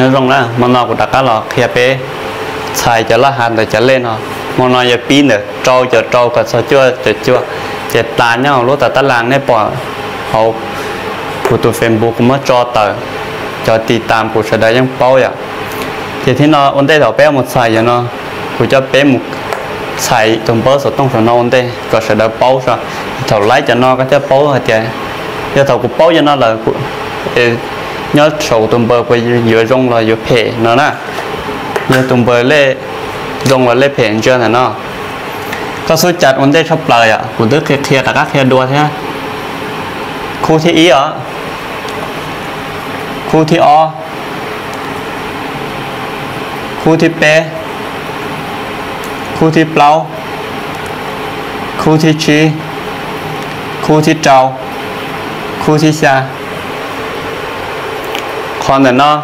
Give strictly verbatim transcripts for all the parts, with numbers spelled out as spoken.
nhớ rong đó mà nó cũng đặt cá lò kia bé xài cho lá hạt để cho lên họ mà nó giờ pin nữa trâu cho trâu cả sao chưa chưa chưa chết ta nhau lúc ta ta làng này bỏ họ của tụi Facebook cũng mới cho tờ cho tì tạm của sẽ đại những bao vậy thì thế nó ổn định đầu bé một xài cho nó của cho bé một xài trong bớt số tông số nó ổn định có sẽ đại bao sao thầu lấy cho nó có thể bao hết vậy giờ thầu của bao cho nó là nhớ sầu tôm bơ với dừa rong là dừa phê nó nè nhớ tôm bơ lê rong là lê phê chưa này nó có số chặt vấn đề sắp lời ạ của đức kia kia là các kia đua thế khu thi ý ở khu thi o khu thi p khu thi plau khu thi chi khu thi trâu khu thi xa còn là nó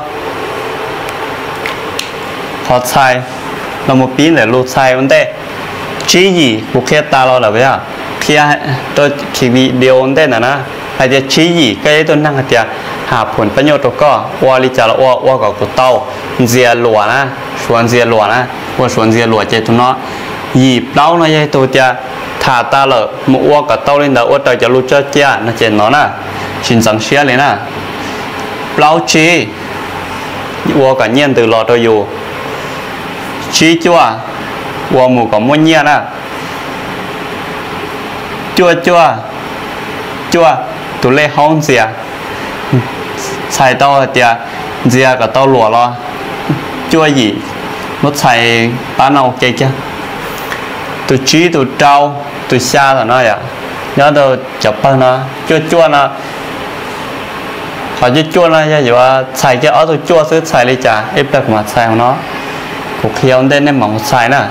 họ xài là một pin để lột xài vấn đề chỉ gì của kia ta lo là vậy à kia tôi chỉ bị điều vấn đề là nó hay là chỉ gì cái tôi năng hạt hạผลประโยชน์ก็ว่าลิจาละว่าว่ากับกูเต้าเสียหลวนะชวนเสียหลวนะว่าชวนเสียหลวเจตุเนาะหยิบเต้าเนาะยัยตัวจะถาตาเลยมัวกับเต้าเล่นแต่ว่าแต่จะรู้เจ้าเจ้านะเจนเนาะนะชินสังเชียเลยนะเต้าชีว่ากับเงี้ยtừ lò tôiอยู่ชีจั่วว่าหมู่กับม้วนเงี้ยนะจั่วจั่วจั่วตัวเล่ห้องเสียใส่เต้าเดียเดียกับเต้าหลัวloจั่วหยีรถใส่ป้านเอาเจ๊จ้ะตัวชีตัวเจ้าตัวชาตัวน้อยอ่ะย้อนตัวจับปั้นนะจั่วจั่วนะhọ chỉ chua là gì vậy xài cái ở tôi chua xứ xài đi chả ép đặt mà xài nó cuộc khiêu đến nên mỏng xài nè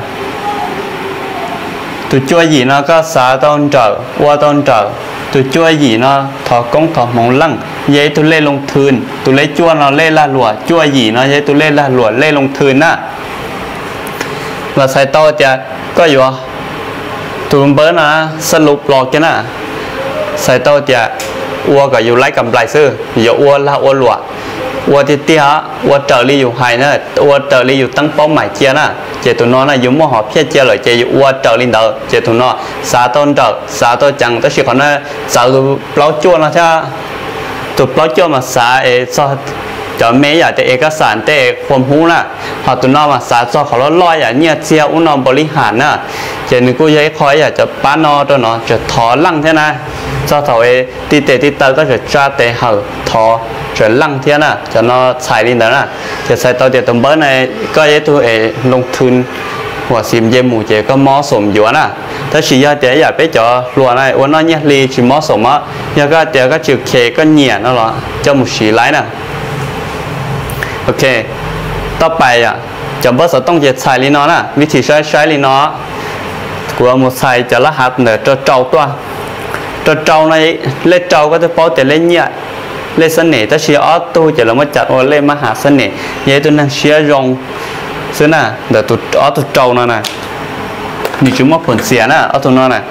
tôi chua gì nó có xả tôn trở qua tôn trở tôi chua gì nó thọ công thọ mỏng lăng giấy tôi lên lông thuyền tôi lấy chua nó lên la lụa chua gì nó giấy tôi lên la lụa lên lông thuyền nè và xài to chả có gì vậy tôi bớt nó sân lục lọt cái nè xài to chả uo cảอยู่ไล่กำไรซื้ออยู่uoละuoหลวงuoที่เตี้ยuoเจอรีอยู่ไฮนะuoเจอรีอยู่ตั้งเป้าหมายเจียนะเจตุนนะอยู่มั่วหอบเพี้ยเจียเลยเจอยู่uoเจอรีเดอเจตุนสาต้นเจอสาต้นจังแต่สิคนนั้นสาตัวเปล่าจ้วนนะใช่ตัวเปล่าจ้วนมาสาเอซอจะไม่อยากจะเอกสารแต่ความหูนะพอตัวนอมาสาซอเขาลอยอย่างเนี้ยเจียอุนอบริหารนะเจนึกกูยัยคอยอยากจะป้านอตัวเนาะจะถอลั่งใช่ไหมcho thầu ấy tí tệ tí tơ có thể tra tệ hở thò trở lăng thiên à cho nó xài lên đó nè thì xài tao thì tầm bữa này có ấy tôi ấy lông thun hoặc xìm dây mù chỉ có mó sổm dũa nè thế chỉ ra để giả bé cho lúa này uốn nó nhét ly chỉ mó sổm á nhưng cái để cái chữ khề cái nhẹ nó là cho một xí lái nè okต่อไปอ่ะจะบอสต้องจะใช้ลีนอนะวิธีใช้ใช้ลีนอกูเอามาใส่จะละหัดเนอจะเจ้าตัวจะเจ้าในเล่เจ้าก็จะเป้าแต่เล่นเนี่ยเล่เสน่ห์ถ้าเชียร์ออโต้จะเรามาจัดโอเล่มหาเสน่ห์ยัยตัวนั้นเชียร์รงซึ่งน่ะเดี๋ยวตัวออตัวเจ้านั่นน่ะนี่จุ่มว่าผลเสียนะออตัวนั่นน่ะ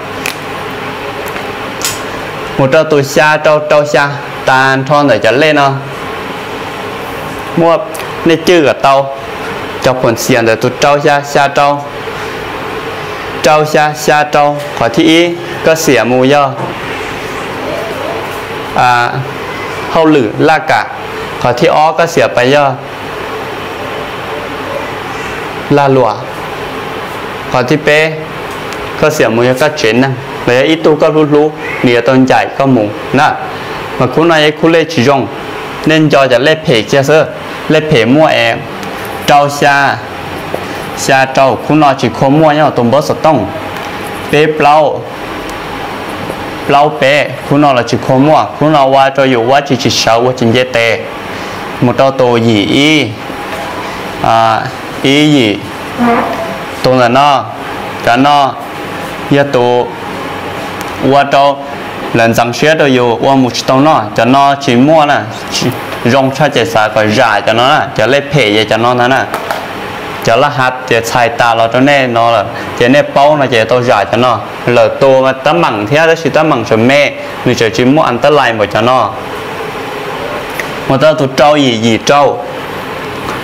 หมดเจ้าตัวชาเจ้าเจ้าชาตาทอนแต่จะเล่นเนาะมั่วในชื่อกับเตาจะผลเสียงแต่ตัวเจ้าชาชาเจ้าเจ้าชาชาเจ้าขอที่อีก็เสียมูย่ออ่าเข้าหรือลากะขอที่อ้อก็เสียไปย่อลาหลัวขอที่เป้ก็เสียมูย่อก็เจนนะเลยอีตูก็รู้รู้เหนือต้นใหญ่ก็หมูนะมาคุณนายคุณเล่ชิจงเน้นจอจะเล่เพจเจ้าเสือเล่เพจมั่วแอมเจ้าชาชาเจ้าคุณนายจีโคมั่วเนี่ยตรงบอสต้องเป๊ะเปล่าเปล่าเป๊ะคุณนายจีโคมั่วคุณนายว่าจะอยู่ว่าจีจีเช้าว่าจีเจเตหมดตัวโตหยีอีอ่าอีหยีตรงนั้นเนาะกันเนาะยาตัวว่าเจ้าหลังจากเชื่อตัวอยู่ว่ามุดตรงนั้นจะนอจีมั่วน่ะรองชาเจสาก็จ่ายจะนอน่ะจะเล่เพย์จะนอนั่นน่ะจะละหัดจะใช้ตาเราตัวแน่นอนเลยจะแน่เป้าน่ะจะตัวจ่ายจะนอเหลือตัวมาตั้มมั่งเท่าได้สิตั้มมั่งจะแม่หรือจะจีมั่วอันตรายหมดจะนอหมดตัวตัวเจ้าหยีหยีเจ้า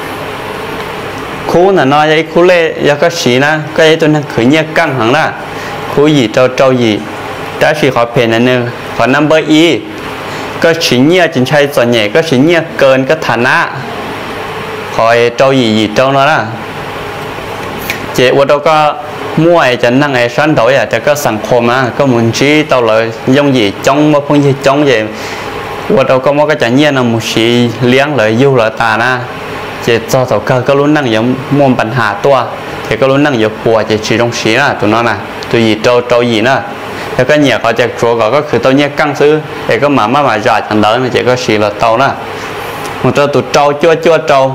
khu là nó vậy khu lệ giờ có xí na cái ấy tôi đang khởi nhẹ căng hẳn là khu gì trâu trâu gì đã chỉ họ phê này nữa họ number e có xí nhẹ chính chạy cho nhẹ có xí nhẹ cơn cái thản á khỏi trâu gì gì trâu nó là chị ở đâu có mua ấy cho năng ấy sáng đổi à cho có sản phẩm á có muốn chỉ tao lợi giống gì trong một phong gì trong gì ở đâu có một cái chả nhiên là một xí liếng lợi du lợi tà na chỉ cho tao cơ có luôn năng giống mua bản hạ tua thì có luôn năng giống bùa chỉ chỉ trong xí là tụi nó nè tụi gì trâu trâu gì nữa thì cái nhà họ chỉ chỗ gọi cóคือtao nhé căng xứ thì có mà mà mà ra chẳng đỡ chỉ có xí là tao nè một trâu tụi trâu chua chua trâu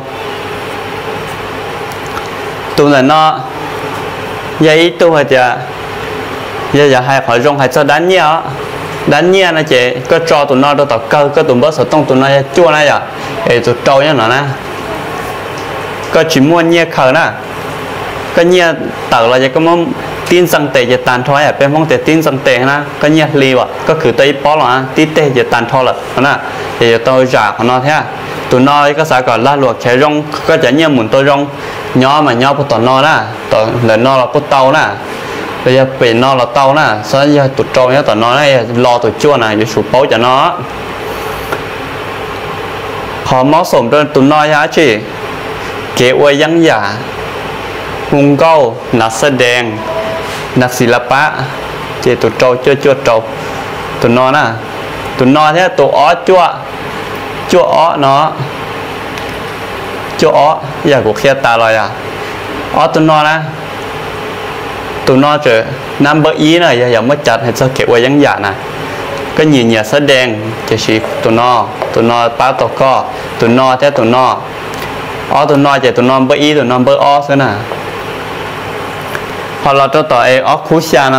tụi là nó vậy tôi giờ giờ giờ hai khỏi rong hai cho đánh nhá đánh nhá nó chị có cho tụi nó đâu tao cơ có tụi bớt sợ tông tụi nó chua này à để tụi trâu nhá nó nè có chỉ mua nhẹ khờ nè có nhẹ tờ là có món tin sang tệจะtàn thôi àเป็นmón tệ tin sang tệนะก็nhẹ liu àก็คือตัวป้อหรอtin tệจะtàn thôi là nè thì tôi trả của nó thế tụi nó có sao còn la luộc chạy rong có chả nhẹ muốn tôi rong nhỏ mà nhỏ của tụi nó nè tụi là nó là của tàu nè bây giờ bị nó là tàu nè sau giờ tụi trâu nhá tụi nó này lo tụi chua này để sụp bấu cho nó họ máu sổm cho tụi nó giá trịเกี่ยวยังหยามุงเก้านักแสดงนักศิลปะเจตุโจเจ้าจ้าโจตัวนอน่ะตัวนอแท้ตัวอ้อจ้วจ้วอ้อเนาะจ้วอ้ออยากกูเคลียร์ตาลอยอ่ะอ้อตัวนอนะตัวนอเจอ number e น่ะอย่าอย่ามาจัดให้เจ้าเกี่ยวยังหยาน่ะก็หยินอย่าแสดงจะชี้ตัวนอตัวนอป้าตกก็ตัวนอแท้ตัวนออ๋อตัวน้อยจะตัวน้อยเบอร์อีตัวน้อยเบอร์ออซะนะพอเราตัวต่อเออคุชานะ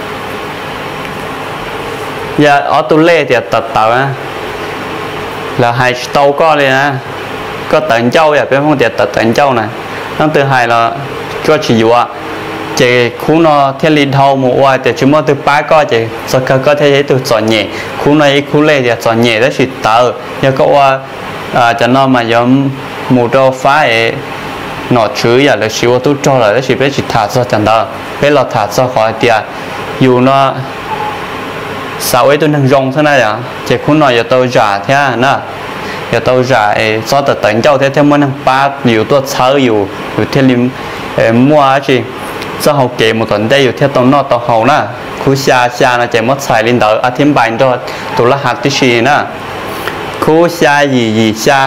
อย่าอ๋อตัวเล่จะตัดเต่านะแล้วให้โตก็เลยนะก็ตัดเจ้าอย่าเป็นพวกเดียตัดตัดเจ้านะตั้งแต่ให้เราก็ชิวอ่ะเจคู่นอเทลินเทาหมู่ว่าแต่ชิมว่าตัวป้าก็เจสักก็เทให้ตัวสอนใหญ่คู่นอคู่เล่จะสอนใหญ่แล้วสิเต่าแล้วก็ว่าจะนอนมาย้อมหมู่เราฟ้าเอหนอชื้ออย่าเลยชิวตู้จอเลยแล้วชิเป็นจิตถาดซะจังเด้อเป็นเราถาดซะขอเดียอยู่เนาะสาวไอ้ตัวนึงรงซะนะอย่างเจ้าคุณหน่อยอย่าตัวจ่าแท้นะอย่าตัวจ่าเอซอแต่แต่งเจ้าแท้แท้มันนั่งป้าอยู่ตัวเช้าอยู่อยู่ที่ริมเอมัวจีเจ้าเขาเก๋หมดตอนได้อยู่ที่ตรงนอกตรงเขานะคู่ชาชานะเจ้ามัดใส่ลินเดอร์อธิบายตัวตัวรหัสที่ชีนะคู่ชาหยี่หยี่ชา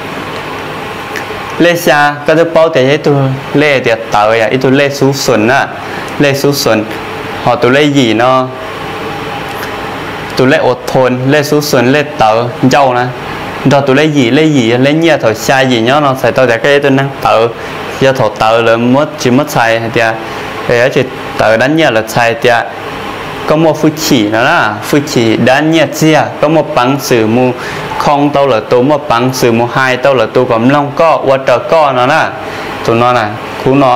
เลชาก็จะเป้าแต่ให้ตัวเล่เดียดเต๋ออ่ะไอตัวเล่สูงสุดน่ะเล่สูงสุดหอตัวเล่หยีเนาะตัวเล่อดทนเล่สูงสุดเล่เต๋อเจ้านะดอกตัวเล่หยีเล่หยีเล่เงี้ยถอยชาหยีเนาะเราใส่ตัวแต่ก็ไอตัวนั่งเต๋อยาถอดเต๋อเลยมดจิมดใส่เดียไอ้จิเต๋อนั้นเนี่ยเราใส่เดียก็มัวฟุชีนะนะฟุชีด้านเนี่ยเจียก็มัวปังสื่อมูคองเต้าเหลือตัวมัวปังสื่อมูไฮเต้าเหลือตัวกับล่องก็วัดตะก้อนะนะตัวน้อน่ะคู่น้อ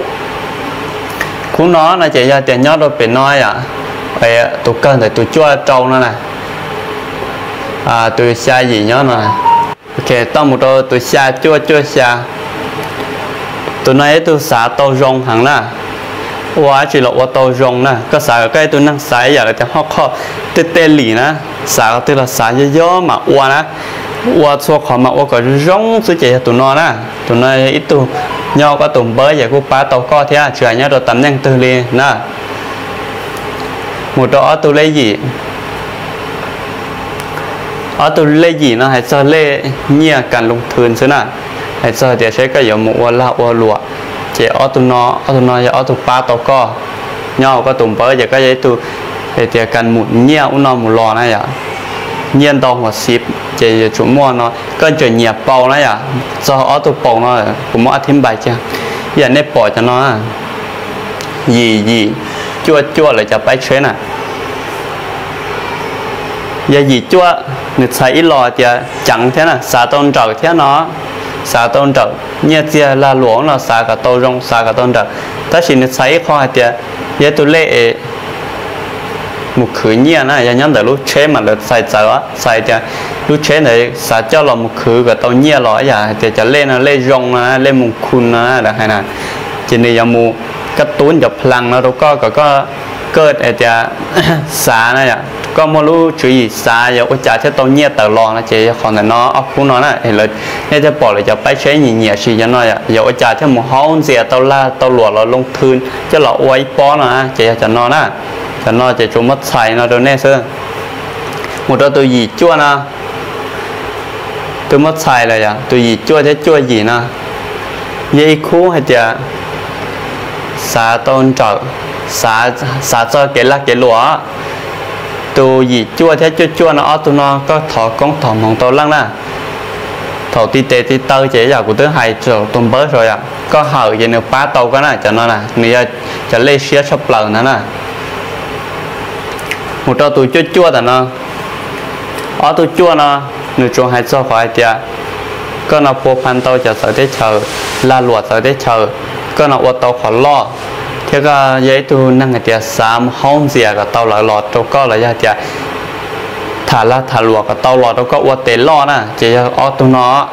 คู่น้อนะเจียเตียนยอดเราเป็นน้อยอ่ะไอ้ตัวเกินแต่ตัวจ้วเจ้านั่นน่ะอ่าตัวชาหยียอดน่ะโอเคต้องมุดตัวตัวชาจ้วจ้วชาตัวน้อยตัวสาโตรงหังน่ะว่าจีเราว่าโตรงนะก็สายใกล้ตัวนั่งสายอยากจะห้อข้อเตเตหลีนะสายตัวละสายเยอะๆมาว่านะว่าชัวขอมาว่าก็ร้องสุดใจตัวนอนะตัวนออีตัวย่อก็ตุ่มเบย์อยากกูป้าโตก็เท่าเฉยเนี่ยเราตำแหน่งตัวเลยนะหมดตัวตัวเล่ยี่อ๋อตัวเล่ยี่นะให้เจอเล่เนี่ยการลงทุนใช่ไหมให้เจอเดี๋ยวใช้ก็อย่าหมดว่าละว่าหลวเจ้าตัวน้อตัวน้อยเอาตัวป้าตัวก็ย่อก็ตุ่มเปิ้ลจะก็จะตัวเดี๋ยวกันหมุนเงี้ยอุ้นนอนหมุนรอนะอย่าเงี้ยตองหัวซิปเจ้าจุ่มม้วนเนาะก็จะเหยียบเป่านะอย่าจะเอาตัวเป่าเนาะผมว่าอธิบายจ้ะอย่าในปอดจะเนาะยี่ยี่จั่วจั่วเลยจะไปเชื่อน่ะอย่ายี่จั่วหนึ่งใช้อีหลอจะจังเท่าน่ะสาต้นเจ้าเท่าเนาะสาต้นเจ้าเนี่ยเจ้าลาหลวงเราสากับโตรงสากับต้นเจ้าถ้าสิ่งที่ใช้ข้อเดียวเยตุเล่เ một khử nhia na giờ nhắn để lúc chế mà được xài chở xài thì lúc chế này xả cho là một khử cái tàu nhia rồi giờ thìจะเล่นเล่นรองนะเล่นมุคุณนะแต่ให้นะทีนี้ยังมูกระตุ้นจะพลังนะเราก็ก็ก็เกิดไอ้จะสานะอย่าก็ไม่รู้ชื่อสาอย่าอุจจาระตาวเงียตลอดนะเจ้าของแต่น้อเอาคู่น้อนะเห็นเลยเนี่ยจะบอกเลยจะไปใช้หนีเหนียชีจะน้อยอ่ะอย่าอุจจาระที่หมู่ห้องเสียตาวล่าตาวหลวดเราลงทุนจะหล่อไว้ป้อนนะเจ้าจะน้อนะจะน้อจะจุ่มมัดใส่นะโดนแน่เสื้อหมดตัวหยีจ้วนะตัวมัดใส่เลยอ่ะตัวหยีจ้วจะจ้วหยีนะยี่คู่ให้จะสาต้นจอกสาสาเจอเกลักเกลัวตัวหยีจ้วแท้จ้วจ้วนะอ๋อตัวน้อก็ถอกกงถอมของตัวล่างนะถอตีเตตีเตอเจ๊อยากกูตื้อให้จบตัวเบิร์ดrồiอ่ะก็เห่าอย่างเนื้อปลาเตาก็น่ะจะนั่นน่ะนี่จะเล่เชี่ยชอบเปล่านั่นน่ะหมดตัวจ้วจ้วแต่เนาะอ๋อตัวจ้วเนาะหนูจงให้เจ้าขอไอเดียก็น่ะพัวพันเตาจะใส่ได้เชอลาหลวดใส่ได้เชอก็น่ะอวดเตาขอล่อเท่าก็ยัยตัวนั่งไอเดียสามห้องเสียกับเตาหลอดหลอดตัวก็เลยยัยเดียถาละถาหลวดกับเตาหลอดตัวก็อวดเตะล่อน่ะจะอ๋อตัวเนาะ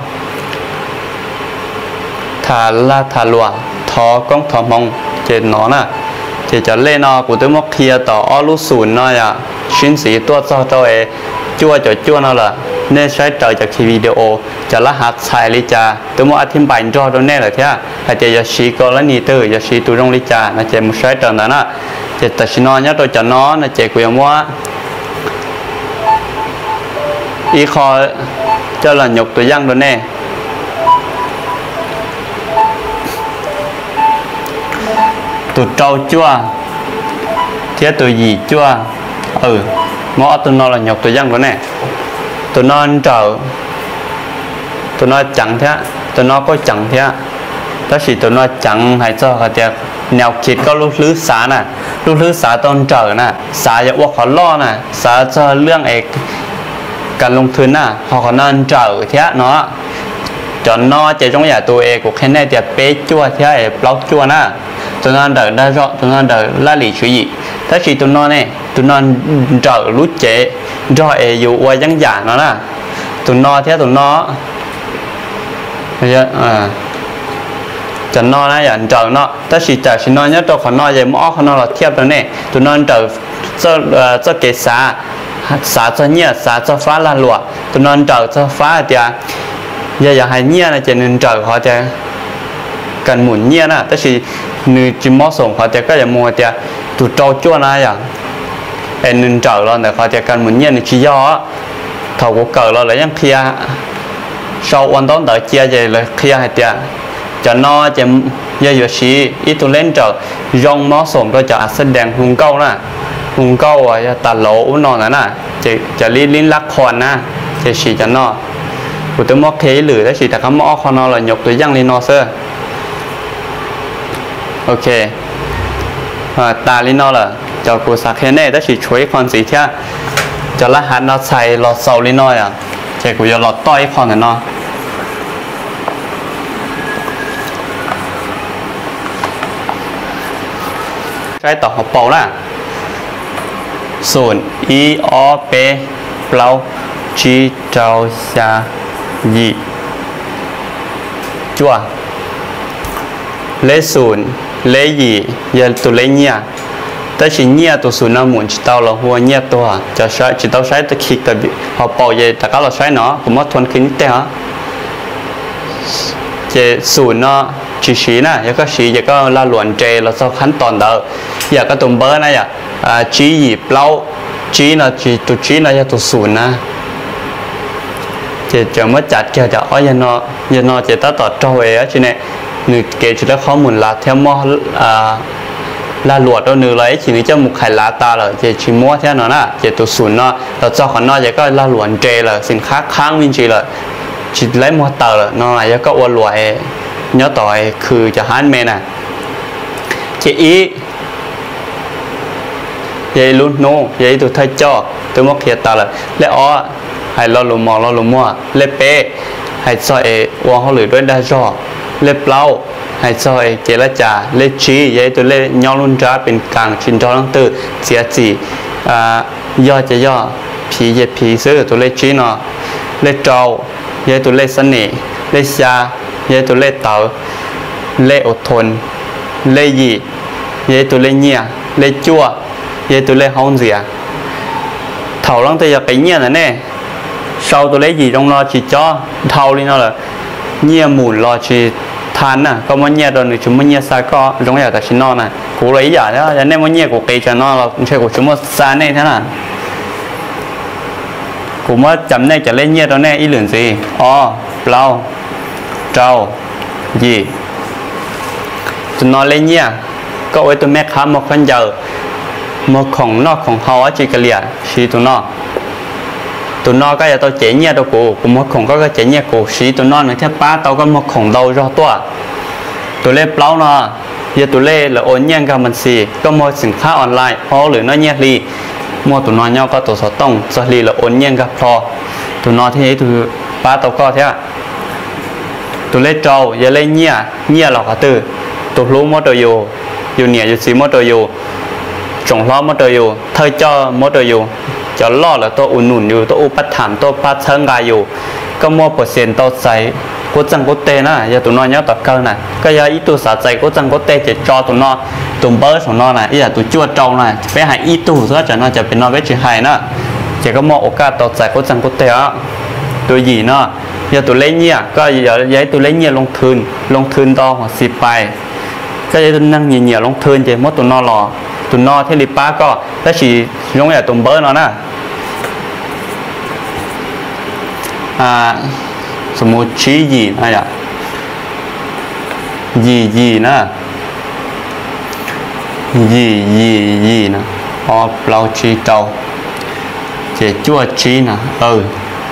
ถาละถาหลวดทอกงทอมองเจนเนาะน่ะเจจะเล่นเนาะกูต้องมาเคลียร์ต่ออ๋อรู้ศูนย์เนาะอ่ะชิ้นสีตัวเจ้าตัวเอจั่วจะจั่วนั่นแหละเนี่ยใช้เจอจากทีวีวิดีโอจะรหัสใช้ลิจาตัวมันอธิบายจอตรงนี้เลยเท่าอาจจะจะชี้ก็แล้วนี่ตัวจะชี้ตัวตรงลิจานะเจมันใช้ตรงนั้นนะเจตัดชินอนเนี่ยตัวจะนอนนะเจกูยังว่าอีคอจะหลั่นยกตัวย่างตัวนี้ตัวเจ้าจั่วเทียตัวหยีจั่วเออngõ tôi nói là nhọc tôi dân đó nè tôi nói chờ tôi nói chẳng thế tôi nói có chẳng thế đó chỉ tôi nói chẳng hay cho họ tiệc nèo kịt có lúc lứ xá nè lúc lứ xá tôn chờ nè xáจะว่าเขาล่อnè xá choเรื่องเอกการลงทุนน่ะhọ còn nên chờ thế nó cho nó chỉ trong nhà tôi อกcủa cái này tiệc bé chua thế blog chua nè tôi nói đợi đa rõ tôi nói đợi la lì chuyện gìถ้าชีตัวน้อยเนี่ยตัวน้อยเจอรู้เจ๊รอเออยู่วัยยังหยาเนาะนะตัวน้อยเท่าตัวน้อยเยอะอ่าจะน้อยนะอย่างเจอเนาะถ้าชีเจอชีน้อยเนี่ยตัวขน้อยยังม้อขน้อยเราเทียบตัวเนี่ยตัวน้อยเจอเจ้าเอ่อเจ้าเกศาสาเจ้าเนี่ยสาเจ้าฟ้าละหลวดตัวน้อยเจอเจ้าฟ้าเดียอย่าอย่าให้เนี่ยนะจะนึงเจอเขาจะกันหมุนเนี่ยนะถ้าชีนึงจิมมอส่งเขาจะก็จะมัวเดียตัวเจ้าจ้วนะอย่างเอ็นนึงเจอเราแต่เขาจะกันเหมือนเนี่ยนี่ชี้ย่อเขาก็เกิดเราเลยยังเคลียร์ชาววันต้นเดือดเจียจะเลยเคลียร์ให้เดียจะนอจะเยอะอยู่ชี้อีตัวเล่นจะยองมอส่งก็จะแสดงหุงเก้านะหุงเก้าอ่ะจะตัดโหลอุ้นนอนนะน่ะจะจะลิ้นลิ้นลักคอนนะจะชี้จะนอกูตัวมอเคหรือถ้าชี้แต่เขามอคอนอเราหยกตัวย่างลิ้นนอเซอร์โอเคตาลินอละเจ้ากูสักแค่เน่ถ้าฉีดช่วยคอนสีเท่าจะละหันเราใส่หลอดเสาลินอยอ่ะเจ้ากูจะหลอดต้อยคอนเนาะใช้ต่อหัวเป่าละส่วนอีออเปเปล่าจีเจ้าชายีจั่วเลศูนย์เลยียันตัวเลเนี่ยแต่ชิ้นเนี่ยตัวส่วนน้ำมันจิตเอาเราหัวเนี่ยตัวจะใช้จิตเอาใช้ตะขีดแต่เขาเป่าเยแต่ก็เราใช้เนาะผมว่าทวนขึ้นนิดเดียวเจส่วนเนาะชีชีนะแล้วก็ชีแล้วก็ละหลวนเจเราจะขั้นตอนเดิมอยากก็ตัวเบอร์นะอยากจีหยิบเล่าจีนะจีตัวจีนะอยากตัวส่วนนะเจจะเมื่อจัดเกี่ยวกับอ๋อยันเนาะยันเนาะเจตั้งต่อโจเอ๋ใช่ไหมหนึ่งเกจแล้วข้อมูลลาเทียมมอลาหลวดตัวหนึ่งเลยทีนี้จะมุกไข่ลาตาเลยเจชิมัวเท่านั้นนะเจตัวศูนย์เนาะเราเจ้าของนอเจก็ลาหลวนเจเลยสินค้าค้างวินจีเลยจิตไร้มัวเตอเลยนอแล้วก็อวดรวยเนื้อต่อยคือจะฮันเมน่ะเจอีเยลุนโนเยตัวไทยจ่อตัวมุกเขียตาเลยและอ๋อให้เราหลุมมองเราหลุมมัวเล็บเป้ให้ซอยวางเขาหรือด้วยได้จ่อเล็บเล่าให้ซอยเจรจาเล็บชี้ยัยตัวเล็บย่อลุ่นจ้าเป็นกลางชินจอลังตือเสียจี à do cho do phí về phí xứ tụi lấy trí nó lấy trâu về tụi lấy sân nỉ lấy xa về tụi lấy tàu lấy ột thuần lấy gì về tụi lấy nhẹ lấy chua về tụi lấy hông gì à thầu lắm tôi giờ cái nhẹ này nè sau tụi lấy gì trong nó chỉ cho thầu đi nó là nhẹ mùn lo chỉ than à có món nhẹ rồi thì chúng mình nhẹ xa có giống như là xin nó này cú lấy giả đó cho nên món nhẹ của cây cho nó là chơi của chúng mình xa này thế nào cú mới chấm này trở lên nhẹ đó nè ý lượng gì o lâu trâu gì tụi nó lên nhẹ có với tụi mẹ khá một con giờ một khổng nó khổng hao chỉ cái liền xí tụi nó tụi nó cái giờ tao chế nhẹ đâu cụ cũng một khổng có cái chế nhẹ cụ xí tụi nó nữa theo ba tao có một khổng đầu cho tua tụi lên plau nó giờ tụi lên là ổn nhẹ cả mình xí có mộtสินค้า online họหรือnó nhẹ đi mua tụi nó nhau có tụi sáu tông cho đi là ổn nhẹ cả pro tụi nó thế tụi ba tao có thế tụi lên trâu giờ lên nhẹ nhẹ là cả từ tụi lú mất rồi dù dù nhẹ dù xí mất rồi dù trồng lo mất rồi dù thời cho mất rồi dù cho lo là tôi ủn ủn dù tôi u bắt thảm tôi bắt chân gà dù có mua phần tiền tôi xài cố chân cố tê nè giờ tụi nó nhớ tập cơ nè cái giờ ít tụi xả chạy cố chân cố tê chỉ cho tụi nó tụi bớt của nó nè ý là tụi chua trâu nè phải hại ít tụi nữa cho nó cho bên nó với chuyện hại nè chỉ có mua ô ca tôi xài cố chân cố tê á tụi gì nó giờ tụi lấy nhẹ có giờ giấy tụi lấy nhẹ lông thun lông thun to hoặc xịt bài cái giấy tụi năng nhẹ nhẹ lông thun chỉ mất tụi nó lò tụi nó thế lipa ba có đó chỉ giống như tụi bớt nó nè àสมมุติชี้ยีนอะไรอ่ะยียีนะยียียีนะอ๋อเราชี้เตาเจ๊จั่วชี้นะเออ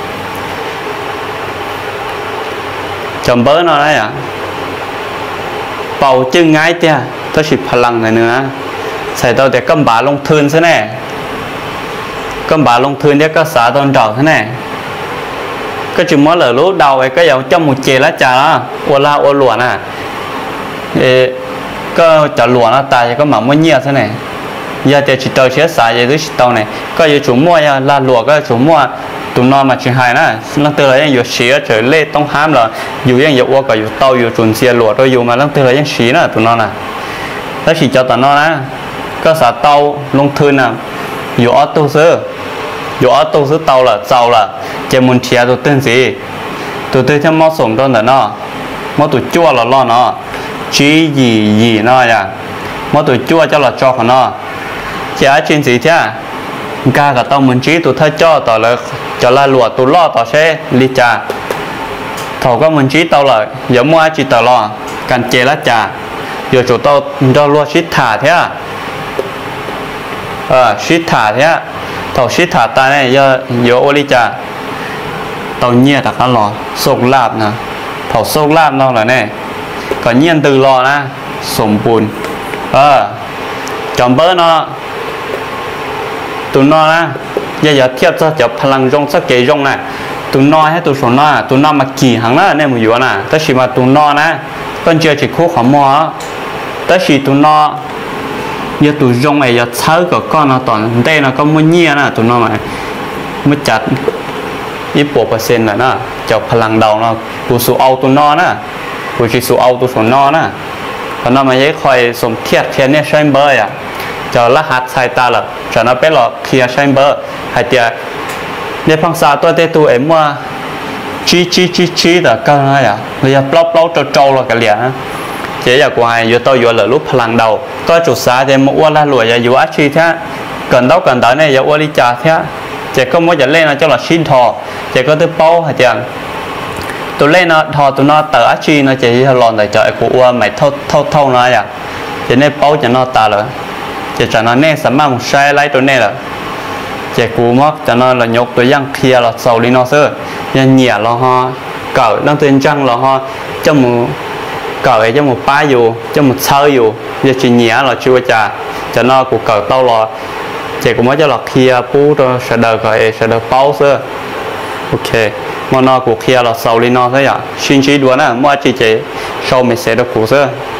จำเบอร์หน่อยอ่ะเป่าจึงง่ายเตี้ยถ้าฉีดพลังเลยเนื้อใส่เตาแต่กำบาลงทุนซะแน่กำบาลงทุนเนี่ยก็สาตอนดอกซะแน่ก็จุดมั่วเหลือรู้เดาไอ้ก็อย่างเจ้าหมูเจแล้วจ้าโอลาโอหลวนอ่ะเอก็จะหลวนตายก็หมามั่วเงียบซะหน่อยยาเตชิโตเชื้อสายยาด้วยชิโตเนี่ยก็อยู่จุดมั่วยาลาหลวก็จุดมั่วตุนนอนมาชิงไฮนะลังเตอร์ยังอยู่เสียเฉยเล่ต้องห้ามเหรออยู่ยังอยู่อ้วกก็อยู่เตาอยู่จุนเสียหลวก็อยู่มาลังเตอร์ยังสีนะตุนนอนน่ะแล้วฉีดเจ้าตัวนอนนะก็สาเตาลงทุนน่ะอยู่ออโต้ซื้ออยู่ออโต้ซื้อเตาละเจ้าละเจมุนเทียตัวตื่นสิตัวตื่นที่เหมาะสมตอนนั้นเนาะเหมาะตัวจั่วละล้อเนาะจียียีเนาะอย่างเหมาะตัวจั่วเจ้าละจอเขาเนาะเจ้าจริงสิเท่ากากับเตาเหมือนจีตัวเธอจ่อต่อเลยจะละหลวดตัวล้อต่อใช้ลิจ่าเขาก็เหมือนจีเตาเลยอย่ามัวจีต่อล้อการเจรจาอยู่จุดเตาเราล้อชิดถาเท่เออชิดถาเท่เขาชิดถาตาเนี่ยเยอะเยอะโอลิจ่าเตาเงียแต่ก็รอโศกลาบนะเขาโศกลาบนอกเลยเนี่ยก็เงียนตือรอนะสมบูรณ์เออจอมเบอร์เนาะตุนนอนะอย่าอย่าเทียบซะจะพลังจงสักเกยจงนะตุนนอให้ตุนสนนอตุนนอมากี่หังนะเนี่ยมันอยู่นะแต่ฉีมาตุนนอนะก็เจอจิคู่ของหมอแต่ฉีตุนนออย่าตุนจงไอ้อย่าเช้ากับก้อนนะตอนเต้นะก็มุ่งเงียนะตุนนอมาไม่จัดยี่สิบเปอร์เซ็นต์เลยนะจะพลังเดาเนาะกูสู้เอาตุนนอนะกูจะสู้เอาตุนสนนอนะตอนนั้นมันยังคอยสมเทียบเทียนเนี่ยใช้เบอร์อ่ะจะรหัสสายตาละจะนับเป็นหลอกเคลียร์ใช้เบอร์ให้เดียในภาษาตัวเตตัวเอ็มว่าชี้ชี้ชี้ชี้แต่ก็อะไรอ่ะเราจะปล้อปล้อโจโจเรากันเหลี่ยนะเจ๊อยากว่าอยู่ตัวอยู่เหลือรูปพลังเดาก็จุดสาเจมอ้วนละหลวยอยู่อาชีพแท้เกินเดาเกินเดาเนี่ยอย่าอ้วนลิจ่าแท้เจ๊ก็มั่วจะเล่นนะเจ้าหลักชิ้นทอเจ๊ก็ตัวเป้าให้เจ๊ตัวเล่นนะทอตัวน่าเตออาชีพนะเจ๊ที่หลอนแต่เจ้าไอ้กูอ้วนไม่เท่าเท่าเท่านะอย่างเจ๊เนี่ยเป้าจะน่าตาเลยจะจะนอนเน่สามารถใช้ไล่ตัวเน่ละจะกูมักจะนอนเรายกตัวย่างเคลียร์เราเสาลีนอเซอร์ยันเหยียดเราฮะเก่าตั้งตัวจังเราฮะเจ้าหมูเก่าไอ้เจ้าหมูป้าอยู่เจ้าหมูเช่าอยู่จะจีเหยียดเราช่วยจะจะนอนกูเก่าเต้ารอจะกูมักจะหลอกเคลียร์ปูตัวเสด็จก็เอเสด็จเป้าเซอร์โอเคมานอนกูเคลียร์เราเสาลีนอเซอร์อย่างชินชีดัวนะมั่วจีเจโชว์ไม่เสร็จกูเซอร์